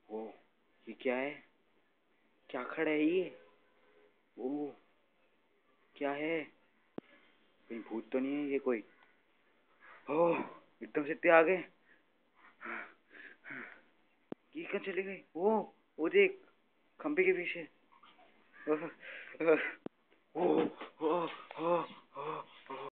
ओ, ये क्या है? क्या खड़ा है ये? ओ, क्या है? कहीं भूत तो नहीं है ये कोई? ओह, एकदम से इतने आ गए। ये कहाँ चले गए? वो देख, खंबे के पीछे। ओह, ओह, ओह, ओह, ओह, ओह,